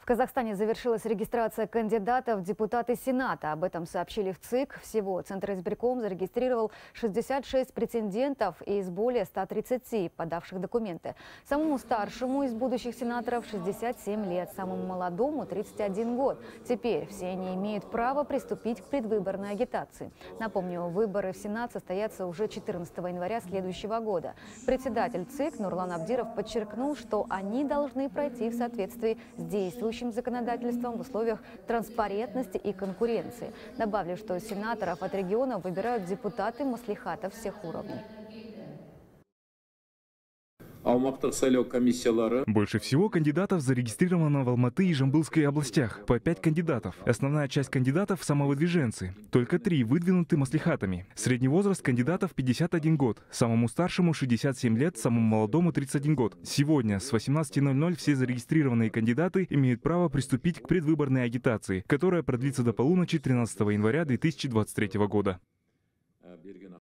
В Казахстане завершилась регистрация кандидатов в депутаты Сената. Об этом сообщили в ЦИК. Всего Центр избирком зарегистрировал 66 претендентов из более 130 подавших документы. Самому старшему из будущих сенаторов 67 лет, самому молодому 31 год. Теперь все они имеют право приступить к предвыборной агитации. Напомню, выборы в Сенат состоятся уже 14 января следующего года. Председатель ЦИК Нурлан Абдиров подчеркнул, что они должны пройти в соответствии с действующим законодательством в условиях транспарентности и конкуренции. Добавлю, что сенаторов от регионов выбирают депутаты маслихатов всех уровней. Больше всего кандидатов зарегистрировано в Алматы и Жамбылской областях. По 5 кандидатов. Основная часть кандидатов – самовыдвиженцы. Только 3 выдвинуты маслихатами. Средний возраст кандидатов – 51 год. Самому старшему – 67 лет, самому молодому – 31 год. Сегодня с 18:00 все зарегистрированные кандидаты имеют право приступить к предвыборной агитации, которая продлится до полуночи 13 января 2023 года.